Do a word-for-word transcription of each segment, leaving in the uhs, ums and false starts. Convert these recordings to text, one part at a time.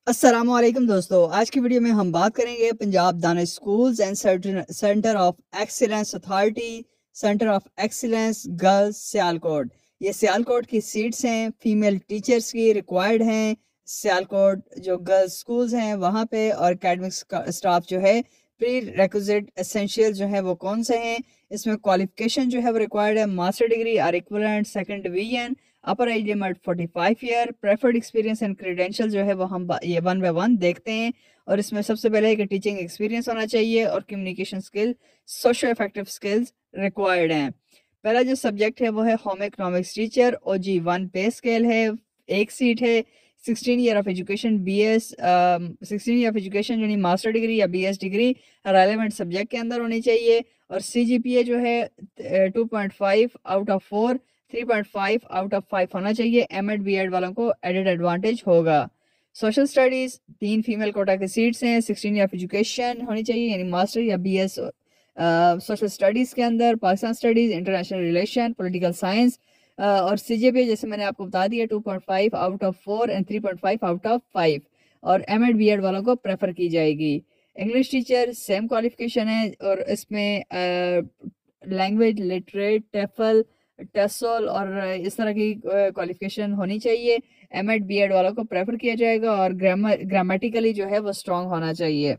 अस्सलामुअलैकुम दोस्तों, आज की वीडियो में हम बात करेंगे Punjab Daanish Schools and Centre of Excellence Authority Centre of Excellence Girls Sialkot. ये सियालकोट की सीट्स हैं, फीमेल टीचर्स की रिक्वायर्ड हैं। सियालकोट जो गर्ल्स स्कूल्स हैं वहाँ पे, और एकेडमिक स्टाफ जो है प्री रिक्विजिट एसेंशियल जो है वो कौन से हैं। इसमें क्वालिफिकेशन जो है वो रिक्वायर्ड है मास्टर डिग्री और equivalent second division, upper age limit forty five year, preferred experience and credential जो है वो हम ये वन बाय वन देखते हैं। और इसमें सबसे पहले है कि टीचिंग एक्सपीरियंस होना चाहिए और communication skill, socio effective skills required हैं। पहला जो सब्जेक्ट है वो है home economics teacher, O G one pay scale है, एक सीट है। Sixteen year of education B S sixteen year of education यानी मास्टर डिग्री या B S degree relevant subject के अंदर होनी चाहिए। और सी जी पी ए जो है two point five out of four, three point five out of five होना चाहिए। एम एड बी एड वालों को एडेड एडवांटेज होगा। सोशल स्टडीज तीन फीमेल कोटा की सीट्स हैं। सिक्सटीन ईयर ऑफ एजुकेशन होनी चाहिए यानी मास्टर या बी एस सोशल स्टडीज़ के अंदर, Pakistan studies, international relation, political science. और सी जे पी जैसे मैंने आपको बता दिया two point five out of four and three point five out of five. और एम एड बी एड वालों को प्रेफर की जाएगी। इंग्लिश टीचर सेम क्वालिफिकेशन है और इसमें लैंग्वेज लिटरेट, टेफल, टेसोल और इस तरह की क्वालिफिकेशन होनी चाहिए। एम एड बी एड वालों को प्रेफर किया जाएगा और ग्रामर ग्रामेटिकली जो है वो स्ट्रांग होना चाहिए।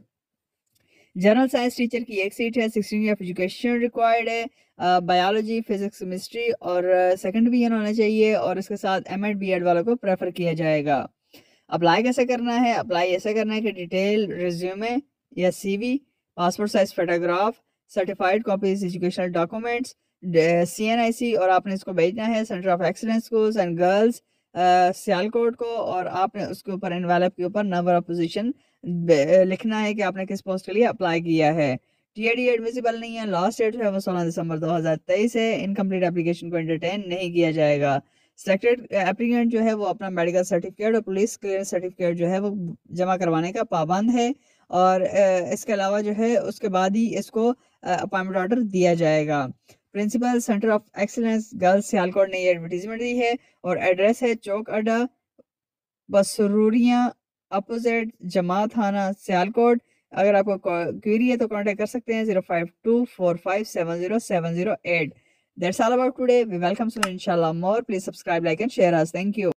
जनरल साइंस टीचर की एक सीट है, sixteen year of education required है। बायोलॉजी, फिजिक्स, केमिस्ट्री और सेकंड डिवीजन होना चाहिए। और इसके साथ एम एड बी एड वालों को प्रेफर किया जाएगा। अप्लाई कैसे करना है? अप्लाई ऐसे करना है कि डिटेल रिज्यूमे या CV, passport size photograph, certified copies educational documents, C N I C, और आपने इसको भेजना है Centre of Excellence Schools and Girls Sialkot को। और आपने उसके ऊपर एनवेलप के ऊपर नंबर ऑफ पोजीशन लिखना है कि आपने किस पोस्ट के लिए अप्लाई किया है। टी ए डी एडमिसिबल नहीं है। लास्ट डेट जो है वो सोलह दिसंबर दो हज़ार तेईस है। इनकम्प्लीट एप्लीकेशन को एंटरटेन नहीं किया जाएगा। सेलेक्टेड एप्लीकेंट जो है वो अपना मेडिकल सर्टिफिकेट और पुलिस क्लियरेंस सर्टिफिकेट जो है वो जमा करवाने का पाबंद है। और इसके अलावा जो है उसके बाद ही इसको अपॉइंटमेंट ऑर्डर दिया जाएगा। Principal Centre of Excellence Girls Sialkot ने ये एडवर्टीजमेंट दी है। और एड्रेस है चौक अड्डा बसरूरिया अपोजिट जमा थाना सियालकोट। अगर आपको क्वेरी है तो कांटेक्ट कर सकते हैं zero five two four five seven zero seven zero eight. That's all about today. We welcome soon inshallah more. Please subscribe, like and share us. Thank you.